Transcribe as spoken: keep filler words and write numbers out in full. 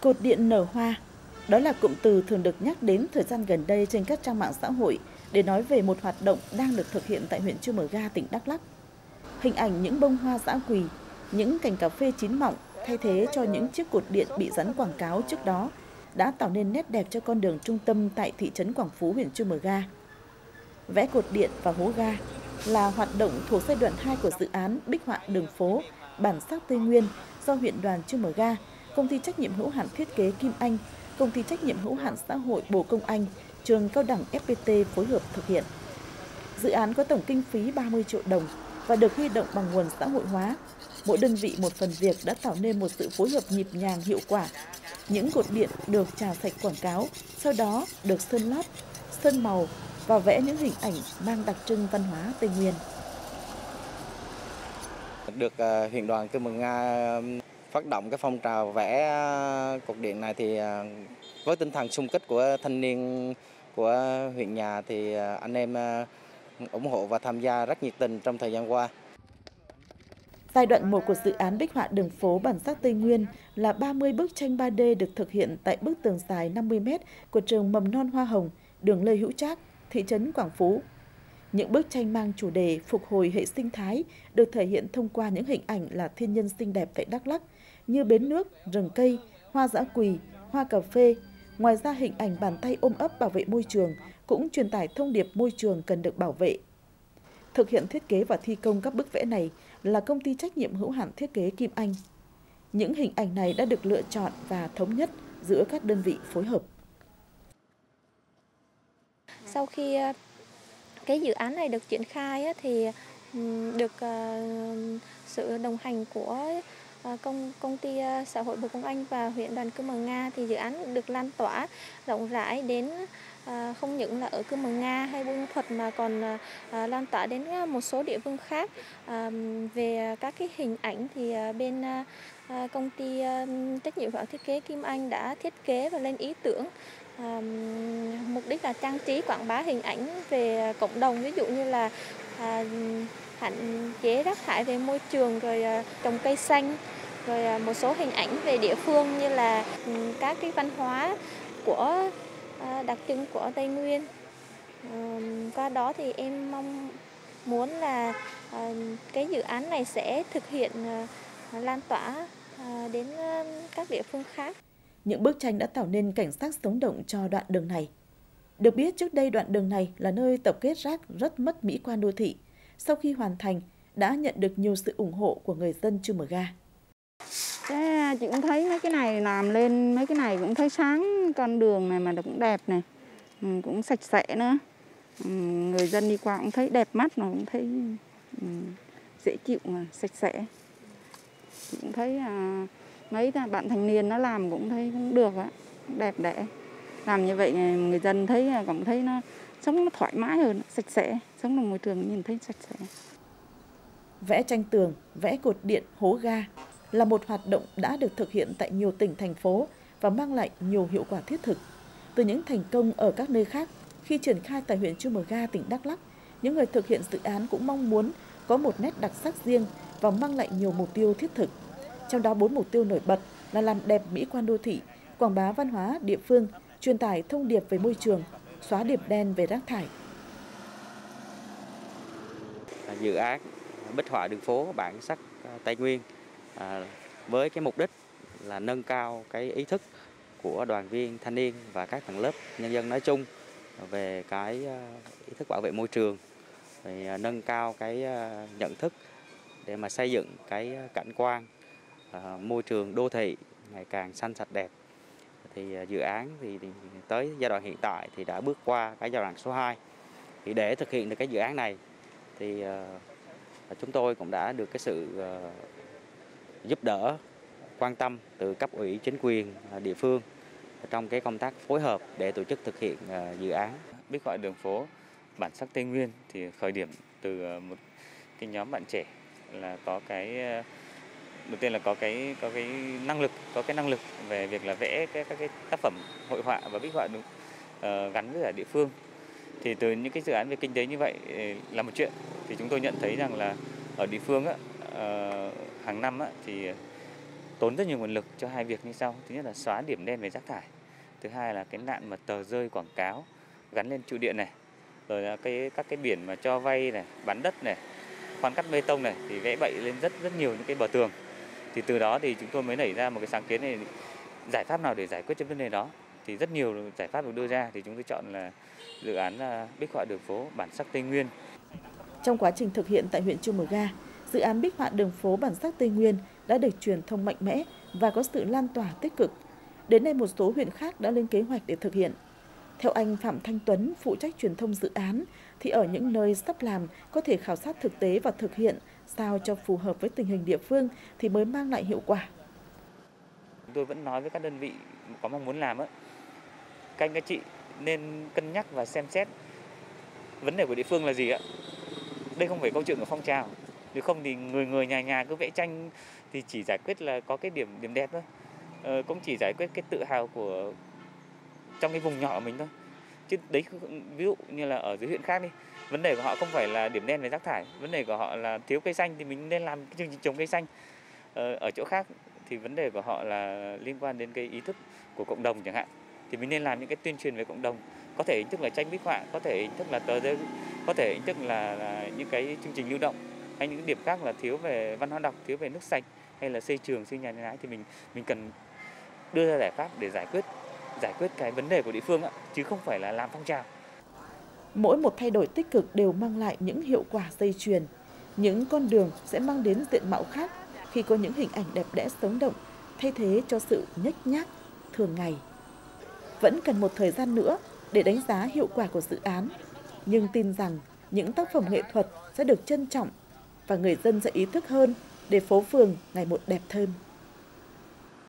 Cột điện nở hoa, đó là cụm từ thường được nhắc đến thời gian gần đây trên các trang mạng xã hội để nói về một hoạt động đang được thực hiện tại huyện Chư Mờ Ga, tỉnh Đắk Lắk. Hình ảnh những bông hoa dã quỳ, những cành cà phê chín mọng thay thế cho những chiếc cột điện bị dán quảng cáo trước đó đã tạo nên nét đẹp cho con đường trung tâm tại thị trấn Quảng Phú, huyện Chư Mờ Ga. Vẽ cột điện và hố ga là hoạt động thuộc giai đoạn hai của dự án bích họa đường phố bản sắc Tây Nguyên do huyện đoàn Chư Mờ Ga, công ty trách nhiệm hữu hạn thiết kế Kim Anh, công ty trách nhiệm hữu hạn xã hội Bồ Công Anh, trường cao đẳng ép pê tê phối hợp thực hiện. Dự án có tổng kinh phí ba mươi triệu đồng và được huy động bằng nguồn xã hội hóa. Mỗi đơn vị một phần việc đã tạo nên một sự phối hợp nhịp nhàng hiệu quả. Những cột điện được chà sạch quảng cáo, sau đó được sơn lót, sơn màu và vẽ những hình ảnh mang đặc trưng văn hóa Tây Nguyên. Được uh, huyện đoàn Chư Mờ Ga phát động cái phong trào vẽ cột điện này thì uh, với tinh thần xung kích của thanh niên của huyện nhà thì uh, anh em uh, ủng hộ và tham gia rất nhiệt tình trong thời gian qua. Giai đoạn một của dự án bích họa đường phố bản sắc Tây Nguyên là ba mươi bức tranh ba D được thực hiện tại bức tường dài năm mươi mét của trường mầm non Hoa Hồng, đường Lê Hữu Trác, thị trấn Quảng Phú. Những bức tranh mang chủ đề phục hồi hệ sinh thái được thể hiện thông qua những hình ảnh là thiên nhiên xinh đẹp tại Đắk Lắk như bến nước, rừng cây, hoa dã quỳ, hoa cà phê. Ngoài ra hình ảnh bàn tay ôm ấp bảo vệ môi trường cũng truyền tải thông điệp môi trường cần được bảo vệ. Thực hiện thiết kế và thi công các bức vẽ này là công ty trách nhiệm hữu hạn thiết kế Kim Anh. Những hình ảnh này đã được lựa chọn và thống nhất giữa các đơn vị phối hợp. Sau khi cái dự án này được triển khai thì được sự đồng hành của công công ty xã hội Bồ Công Anh và huyện đoàn Chư Mờ Ga thì dự án được lan tỏa rộng rãi đến không những là ở Chư Mờ Ga hay Buôn Ma Thuột mà còn lan tỏa đến một số địa phương khác. Về các cái hình ảnh thì bên công ty trách nhiệm hữu hạn thiết kế Kim Anh đã thiết kế và lên ý tưởng. À, mục đích là trang trí quảng bá hình ảnh về cộng đồng, ví dụ như là à, hạn chế rác thải về môi trường, rồi à, trồng cây xanh, rồi à, một số hình ảnh về địa phương như là um, các cái văn hóa của à, đặc trưng của Tây Nguyên. À, qua đó thì em mong muốn là à, cái dự án này sẽ thực hiện à, lan tỏa à, đến à, các địa phương khác. Những bức tranh đã tạo nên cảnh sắc sống động cho đoạn đường này. Được biết trước đây đoạn đường này là nơi tập kết rác rất mất mỹ quan đô thị. Sau khi hoàn thành, đã nhận được nhiều sự ủng hộ của người dân Chư Mờ Ga. Thế chị cũng thấy mấy cái này làm lên, mấy cái này cũng thấy sáng con đường này mà cũng đẹp này, ừ, cũng sạch sẽ nữa. Ừ, người dân đi qua cũng thấy đẹp mắt, mà cũng thấy ừ, dễ chịu mà sạch sẽ. Chị cũng thấy à, mấy bạn thanh niên nó làm cũng thấy cũng được á, đẹp đẽ. Làm như vậy người dân thấy cũng thấy nó sống nó thoải mái hơn, sạch sẽ, sống trong môi trường nhìn thấy sạch sẽ. Vẽ tranh tường, vẽ cột điện, hố ga là một hoạt động đã được thực hiện tại nhiều tỉnh thành phố và mang lại nhiều hiệu quả thiết thực. Từ những thành công ở các nơi khác, khi triển khai tại huyện Chư Mờ Ga, tỉnh Đắk Lắk, những người thực hiện dự án cũng mong muốn có một nét đặc sắc riêng và mang lại nhiều mục tiêu thiết thực. Trong đó bốn mục tiêu nổi bật là làm đẹp mỹ quan đô thị, quảng bá văn hóa địa phương, truyền tải thông điệp về môi trường, xóa điểm đen về rác thải. Dự án bích họa đường phố bản sắc Tây Nguyên à, với cái mục đích là nâng cao cái ý thức của đoàn viên thanh niên và các tầng lớp nhân dân nói chung về cái ý thức bảo vệ môi trường, về nâng cao cái nhận thức để mà xây dựng cái cảnh quan à, môi trường đô thị ngày càng xanh sạch đẹp. Thì dự án thì, thì tới giai đoạn hiện tại thì đã bước qua cái giai đoạn số hai. Thì để thực hiện được cái dự án này thì uh, chúng tôi cũng đã được cái sự uh, giúp đỡ, quan tâm từ cấp ủy chính quyền uh, địa phương trong cái công tác phối hợp để tổ chức thực hiện uh, dự án. Bích họa đường phố bản sắc Tây Nguyên thì khởi điểm từ uh, một cái nhóm bạn trẻ là có cái uh, đầu tiên là có cái có cái năng lực có cái năng lực về việc là vẽ cái, các cái tác phẩm hội họa và bích họa uh, gắn với ở địa phương. Thì từ những cái dự án về kinh tế như vậy là một chuyện, thì chúng tôi nhận thấy rằng là ở địa phương á, uh, hàng năm á, thì tốn rất nhiều nguồn lực cho hai việc như sau. Thứ nhất là xóa điểm đen về rác thải. Thứ hai là cái nạn mà tờ rơi quảng cáo gắn lên trụ điện này. Rồi là cái các cái biển mà cho vay này, bán đất này, khoan cắt bê tông này thì vẽ bậy lên rất rất nhiều những cái bờ tường. Thì từ đó thì chúng tôi mới nảy ra một cái sáng kiến này, giải pháp nào để giải quyết cho vấn đề đó. Thì rất nhiều giải pháp được đưa ra thì chúng tôi chọn là dự án bích họa đường phố bản sắc Tây Nguyên. Trong quá trình thực hiện tại huyện Chư Mờ Ga, dự án bích họa đường phố bản sắc Tây Nguyên đã được truyền thông mạnh mẽ và có sự lan tỏa tích cực. Đến nay một số huyện khác đã lên kế hoạch để thực hiện. Theo anh Phạm Thanh Tuấn, phụ trách truyền thông dự án, thì ở những nơi sắp làm có thể khảo sát thực tế và thực hiện sao cho phù hợp với tình hình địa phương thì mới mang lại hiệu quả. Tôi vẫn nói với các đơn vị có mong muốn làm á, các anh các chị nên cân nhắc và xem xét vấn đề của địa phương là gì ạ. Đây không phải câu chuyện của phong trào, nếu không thì người người nhà nhà cứ vẽ tranh thì chỉ giải quyết là có cái điểm điểm đẹp thôi, ờ, cũng chỉ giải quyết cái tự hào của trong cái vùng nhỏ của mình thôi. Chứ đấy ví dụ như là ở dưới huyện khác đi, vấn đề của họ không phải là điểm đen về rác thải, vấn đề của họ là thiếu cây xanh thì mình nên làm cái chương trình trồng cây xanh. Ờ, ở chỗ khác thì vấn đề của họ là liên quan đến cái ý thức của cộng đồng chẳng hạn, thì mình nên làm những cái tuyên truyền về cộng đồng, có thể hình thức là tranh bích họa, có thể hình thức là tờ rơi, có thể hình thức là, là những cái chương trình lưu động, hay những điểm khác là thiếu về văn hóa đọc, thiếu về nước sạch, hay là xây trường, xây nhà nhà ái, thì mình mình cần đưa ra giải pháp để giải quyết giải quyết cái vấn đề của địa phương ạ, chứ không phải là làm phong trào. Mỗi một thay đổi tích cực đều mang lại những hiệu quả dây chuyền. Những con đường sẽ mang đến diện mạo khác khi có những hình ảnh đẹp đẽ sống động, thay thế cho sự nhếch nhác thường ngày. Vẫn cần một thời gian nữa để đánh giá hiệu quả của dự án, nhưng tin rằng những tác phẩm nghệ thuật sẽ được trân trọng và người dân sẽ ý thức hơn để phố phường ngày một đẹp thêm.